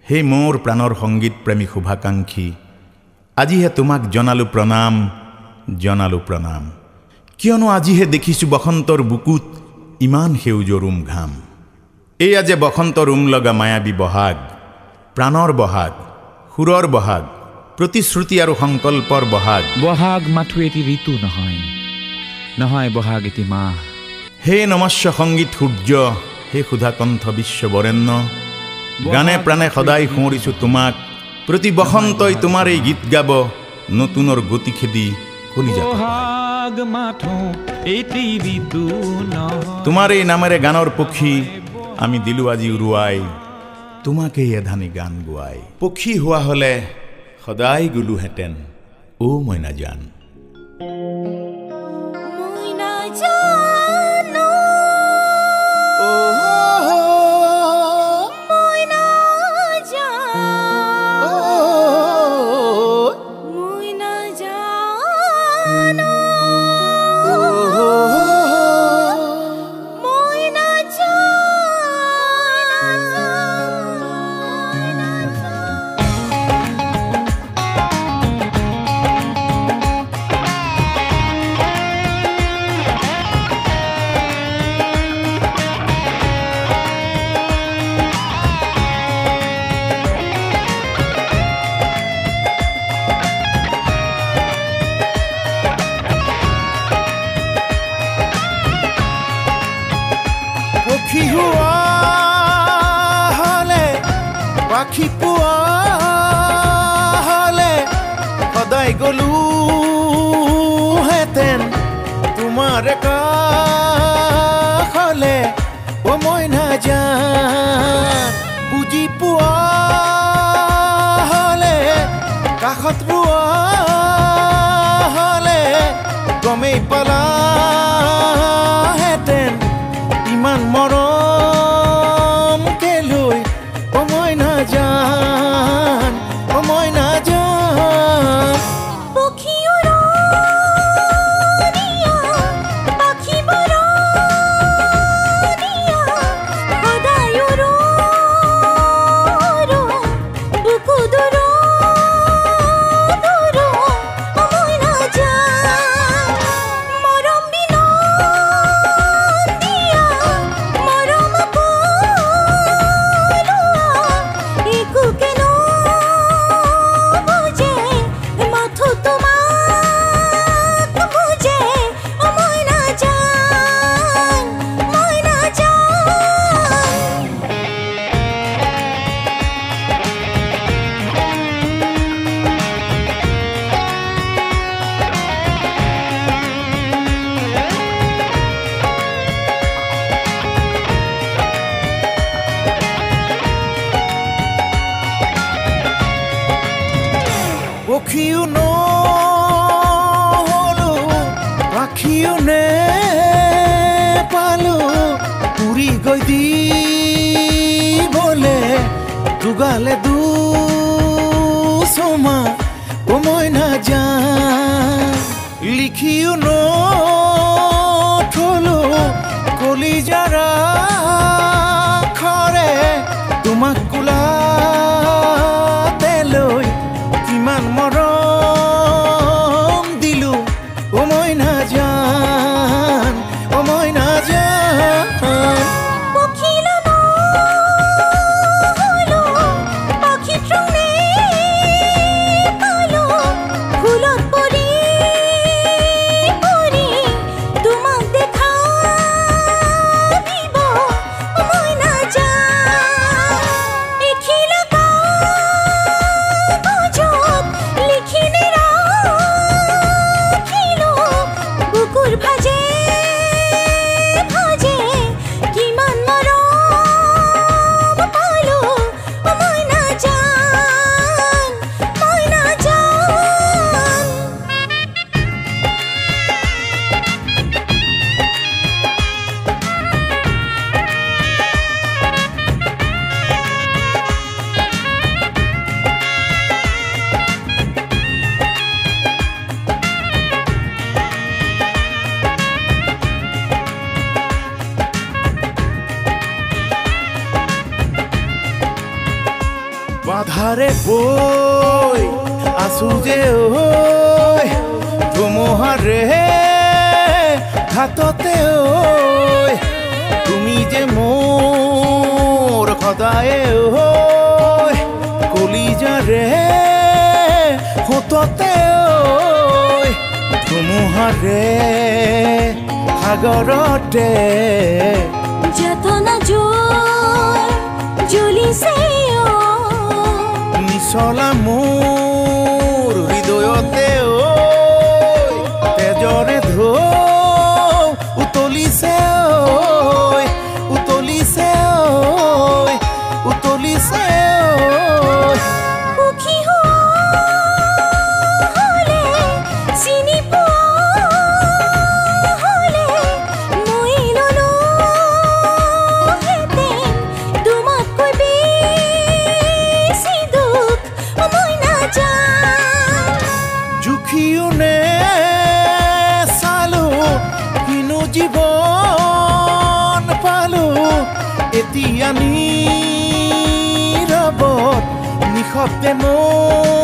হে মোৰ প্ৰাণৰ সংগীত প্ৰেমী শুভাকাংক্ষী, আজিহে তোমাক জনালো প্ৰণাম। কিয়নো আজিহে দেখিছোঁ বসন্তৰ বুকুত ইমান সেউজৰ ঘাম। এয়া যে বসন্তৰ লগা মায়াবী বহাগ, প্ৰাণৰ বহাগ, সুৰৰ বহাগ, প্ৰতিশ্ৰুতি আৰু সংকল্পৰ বহাগ। বহাগ মাথো এটি ঋতু নহয় বহাগ এটি মাহ। হে নমস্য সংগীত সূৰ্য, হে সুধাকণ্ঠ বিশ্ব বৰেণ্য, গানে প্ৰাণে সদায় সোঁৱৰিছোঁ তোমাক। প্ৰতি বসন্তই তোমাৰ এই গীত গাব, নতুনৰ গতি খেদি কলিজা। তোমাৰ এই নামেৰে গানৰ পক্ষী আমি দিলো আজি উৰুৱাই, তোমাকেই এধানি গান গোৱাই। পক্ষী হোৱা হলে সদায় গলোহেঁতেন অ মইনা জান। পাখি পোৱা হলে সদায় গলোহেঁতেন তোমাৰ কাষলে অ মইনা জান। বুজি পোৱা হলে কাষত ৰোৱা হলে গমেই পালাহেঁতেন ইমান মৰম কেলৈ অ মইনা জান, অ মইনা জান। পক্ষী উৰণীয়া, পাখি বৰণীয়া, সদায় বুকু দূৰ অ মইনা জান। মৰম বিনন্দীয়া, মৰম পক্ষীও নহলো পাখিও নেপালো উৰি গৈ দিবলে দুগালে দুচমা অ মইনা জান। লিখিও নথলো কলিজাৰ আখৰে তোমাক কোলাতে লৈ কিমান মৰম দিলো অ মইনা জান, অ মইনা জান। দেখি বাধাৰে বৈ আছো যে ঐ ধুমুহাৰে ঘাটতে ঐ তুমি যে মোৰ সদায়ে ঐ কলিজাৰে সোঁততে ঐ ধুমুহাৰে সাগৰতে যতনা জোৰ জ্বলিছে নিচলা মোৰ হৃদয়তে ঐ তেজৰে ঢৌ উতলিছে ঐ উতলিছে ঐ উতলিছে ঐ সুখী হ'লে চিনি পোৱা হ'লে মই ল'লোহেঁতেন তোমাতকৈ বেছি দুখ মই নাজানো জুখিও নে চালো কিনো জীৱন পালো এতিয়া নীৰৱত নিশব্দে মোৰ